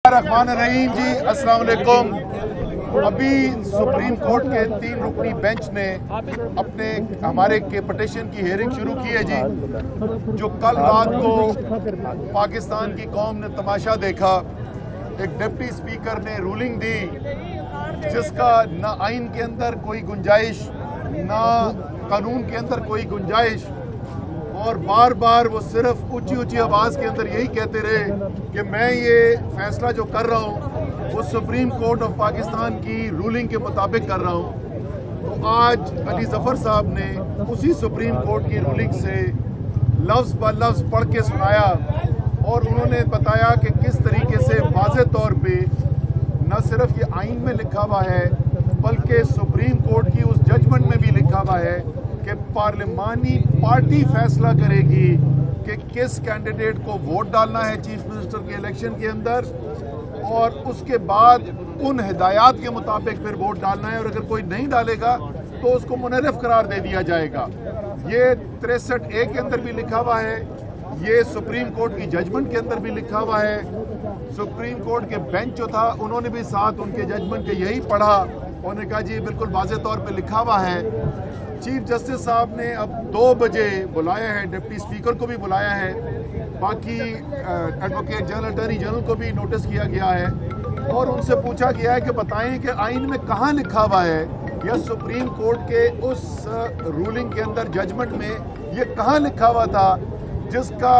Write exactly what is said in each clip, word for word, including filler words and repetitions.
रहमान रहीम जी, अस्सलाम वालेकुम। अभी सुप्रीम कोर्ट के तीन रुकनी बेंच ने अपने हमारे के पिटीशन की हियरिंग शुरू की है जी। जो कल रात को पाकिस्तान की कौम ने तमाशा देखा, एक डिप्टी स्पीकर ने रूलिंग दी जिसका ना आइन के अंदर कोई गुंजाइश, ना कानून के अंदर कोई गुंजाइश, और बार बार वो सिर्फ ऊंची ऊंची आवाज़ के अंदर यही कहते रहे कि मैं ये फैसला जो कर रहा हूँ वो सुप्रीम कोर्ट ऑफ पाकिस्तान की रूलिंग के मुताबिक कर रहा हूँ। तो आज अली ज़फ़र साहब ने उसी सुप्रीम कोर्ट की रूलिंग से लफ्ज़ ब लफ्ज़ पढ़ के सुनाया और उन्होंने बताया कि किस तरीके से वाज़े तौर पे न सिर्फ ये आइन में लिखा हुआ है बल्कि सुप्रीम कोर्ट की उस जजमेंट में भी लिखा हुआ है कि पार्लिमानी पार्टी फैसला करेगी कि किस कैंडिडेट को वोट डालना है चीफ मिनिस्टर के इलेक्शन के अंदर, और उसके बाद उन हिदायत के मुताबिक फिर वोट डालना है, और अगर कोई नहीं डालेगा तो उसको मुनहरफ करार दे दिया जाएगा। ये तिरसठ ए के अंदर भी लिखा हुआ है, ये सुप्रीम कोर्ट की जजमेंट के अंदर भी लिखा हुआ है। सुप्रीम कोर्ट के बेंच जो था उन्होंने भी साथ उनके जजमेंट के यही पढ़ा, उन्होंने कहा जी बिल्कुल वाज़े तौर पे लिखा हुआ है। चीफ जस्टिस साहब ने अब दो बजे बुलाया है, डिप्टी स्पीकर को भी बुलाया है, बाकी एडवोकेट जनरल अटॉर्नी जनरल को भी नोटिस किया गया है और उनसे पूछा गया है कि बताएं कि आइन में कहाँ लिखा हुआ है या सुप्रीम कोर्ट के उस रूलिंग के अंदर जजमेंट में ये कहाँ लिखा हुआ था जिसका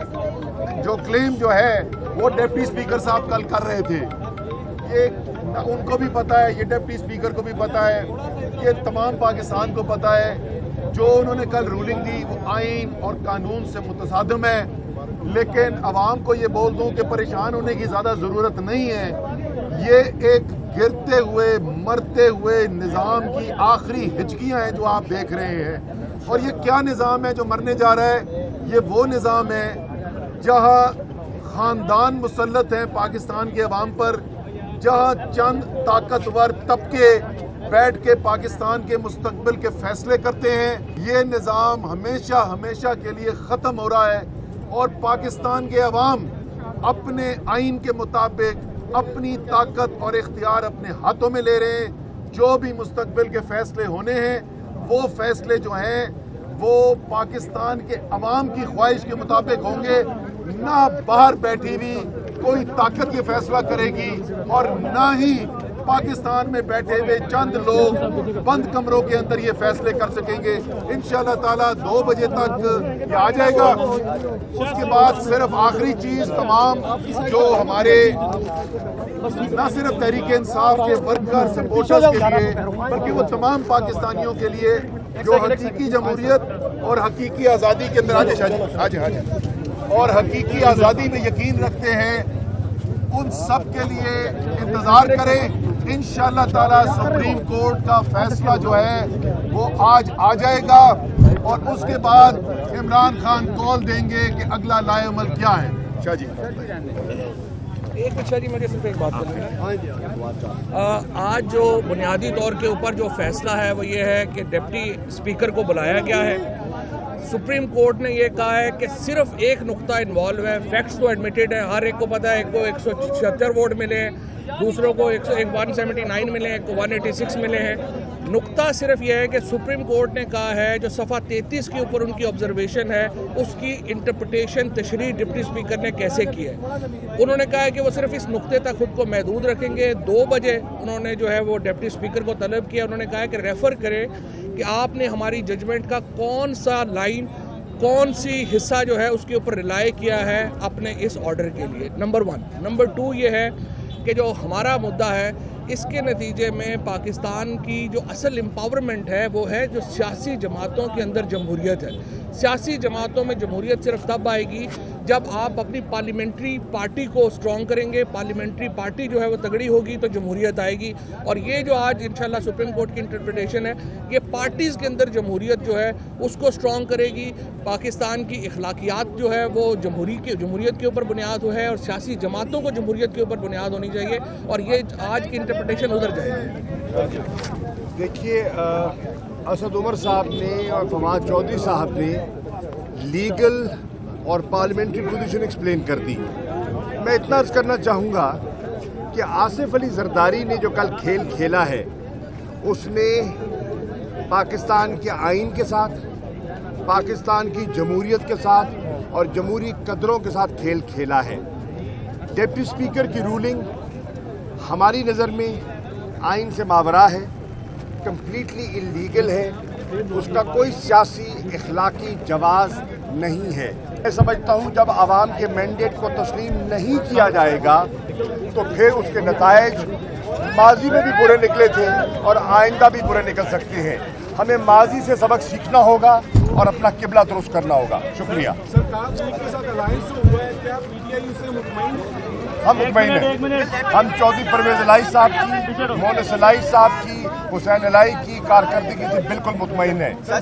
जो क्लेम जो है वो डिप्टी स्पीकर साहब कल कर रहे थे। ये उनको भी पता है, ये डिप्टी स्पीकर को भी पता है, ये तमाम पाकिस्तान को पता है। जो उन्होंने कल रूलिंग दी वो आइन और कानून से मुतसादिम है, लेकिन अवाम को ये बोल दूं कि परेशान होने की ज़्यादा ज़रूरत नहीं है। ये एक गिरते हुए मरते हुए निज़ाम की आखिरी हिचकियाँ हैं जो आप देख रहे हैं, और ये क्या निज़ाम है जो मरने जा रहा है? ये वो निज़ाम है जहाँ ख़ानदान मुसल्लत हैं पाकिस्तान के अवाम पर, जहाँ चंद ताकतवर तबके बैठ के पाकिस्तान के मुस्तकबिल के फैसले करते हैं। ये निज़ाम हमेशा हमेशा के लिए ख़त्म हो रहा है और पाकिस्तान के अवाम अपने आइन के मुताबिक अपनी ताकत और इख्तियार अपने हाथों में ले रहे हैं। जो भी मुस्तकबिल के फैसले होने हैं वो फैसले जो हैं वो पाकिस्तान के अवाम की ख्वाहिश के मुताबिक होंगे, ना बाहर बैठी हुई कोई ताकत ये फैसला करेगी और ना ही पाकिस्तान में बैठे हुए चंद लोग बंद कमरों के अंदर ये फैसले कर सकेंगे। इंशाअल्लाह ताला दो बजे तक ये आ जाएगा। उसके बाद सिर्फ आखिरी चीज़ तमाम जो हमारे न सिर्फ तहरीक इंसाफ के वर्कर सपोर्टर्स के लिए बल्कि वो तमाम पाकिस्तानियों के लिए जो हकीकी जमहूरियत और हकीकी आज़ादी के अंदर आज आज आज और हकीकी आज़ादी में यकीन रखते हैं, उन सब के लिए इंतज़ार करें। इंशाअल्लाह ताला सुप्रीम कोर्ट का फैसला जो है वो आज आ जाएगा और उसके बाद इमरान खान कॉल देंगे कि अगला लाएअमल क्या है। शाह जी एक अच्छा जी मुझे सिर्फ एक बात करनी है। आज जो बुनियादी तौर के ऊपर जो फैसला है वो ये है कि डिप्टी स्पीकर को बुलाया गया है। सुप्रीम कोर्ट ने ये कहा है कि सिर्फ एक नुक्ता इन्वॉल्व है, फैक्ट्स तो एडमिटेड है, हर एक को पता है, एक को एक सौ छिहत्तर वोट मिले हैं, दूसरों को एक सौ एक वन सेवेंटी नाइन मिले हैं, एक को वन एटी सिक्स मिले हैं। नुक्ता सिर्फ यह है कि सुप्रीम कोर्ट ने कहा है जो सफ़ा तैंतीस के ऊपर उनकी ऑब्जर्वेशन है उसकी इंटरप्रिटेशन तशरीह डिप्टी स्पीकर ने कैसे की है। उन्होंने कहा है कि वो सिर्फ इस नुक्ते तक खुद को महदूद रखेंगे। दो बजे उन्होंने जो है वो डिप्टी स्पीकर को तलब किया, उन्होंने कहा है कि रेफ़र करें कि आपने हमारी जजमेंट का कौन सा लाइन कौन सी हिस्सा जो है उसके ऊपर रिलाई किया है अपने इस ऑर्डर के लिए। Number one. नंबर टू ये है कि जो हमारा मुद्दा है इसके नतीजे में पाकिस्तान की जो असल एम्पावरमेंट है वो है जो सियासी जमातों के अंदर जमहूरियत है। सियासी जमातों में जमहूरियत सिर्फ तब आएगी जब आप अपनी पार्लियामेंट्री पार्टी को स्ट्रॉन्ग करेंगे, पार्लियामेंट्री पार्टी जो है वो तगड़ी होगी तो जमहूरियत आएगी। और ये जो आज इंशाल्लाह सुप्रीम कोर्ट की इंटरप्रिटेशन है ये पार्टीज़ के अंदर जमहूरियत जो है उसको स्ट्रॉन्ग करेगी। पाकिस्तान की इखलाकियात जो है वो जमहूरी के जमहूरियत के ऊपर बुनियाद है और सियासी जमातों को जमहूरियत के ऊपर बुनियाद होनी चाहिए, और ये आज की इंटरप्रिटेशन उधर जाएगी। देखिए, असद उमर साहब ने और फवाद चौधरी साहब ने लीगल और पार्लियामेंट्री पोजीशन एक्सप्लेन कर दी। मैं इतना अर्ज करना चाहूँगा کہ آصف علی زرداری نے جو کل کھیل کھیلا ہے اس نے پاکستان کے آئین کے ساتھ، پاکستان کی جمہوریت کے ساتھ اور جمہوری قدروں کے ساتھ کھیل کھیلا ہے۔ ڈپٹی اسپیکر کی رولنگ ہماری نظر میں آئین سے ماورا ہے، کمپلیٹلی انلیگل ہے، اس کا کوئی سیاسی اخلاقی جواز نہیں ہے۔ میں سمجھتا ہوں جب عوام کے مینڈیٹ کو تسلیم نہیں کیا جائے گا تو پھر اس کے نتائج ماضی میں بھی برے نکلے تھے اور آئندہ بھی برے نکل سکتے ہیں۔ ہمیں ماضی سے سبق سیکھنا ہوگا اور اپنا قبلہ درست کرنا ہوگا۔ شکریہ۔ ہم مطمئن ہیں، ہم چودھری پرویز الہی صاحب کی، مونس الہی صاحب کی، حسین الہی کی کارکردگی سے بالکل مطمئن ہیں۔